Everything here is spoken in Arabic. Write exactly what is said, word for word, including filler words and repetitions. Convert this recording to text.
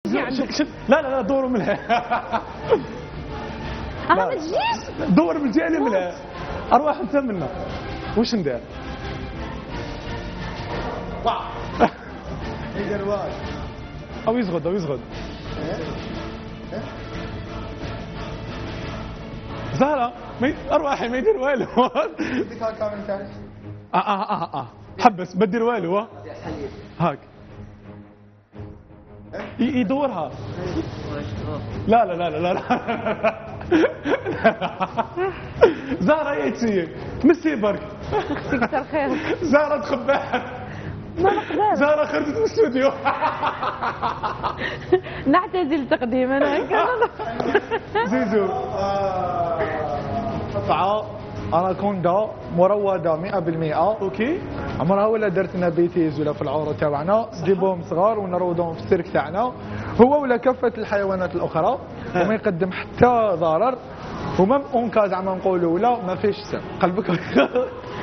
تجي عندك. لا لا لا دوروا منها. اه ما تجيش دور من الجهه اللي منها. اروح انت منا. وش ندير؟ طع يدير واحد او يزغد او يزغد. زهره مي... ارواحي ما يدير والو. بدك هاك كامل ثاني. اه اه اه اه حبس بدير والو. هاك ي- يدورها. لا لا لا لا لا, لا. زهره يا تمسي برك. كثر خيرك. زهره تخباها. ما نقدر. زهره خرجت من الاستوديو. نعتزل تقديما هكا. زيزو قطعة أناكوندا مروضة مئة بالمئة. اوكي. عمرها ولا درت لنا بيتيز ولا في العورة تاعنا، جيبوهم صغار ونروضهم في السيرك تاعنا، هو ولا كافة الحيوانات الأخرى، وما يقدم حتى ضرر، ومام اونكا زعما نقولوا ولا ما فيش سم قلبك.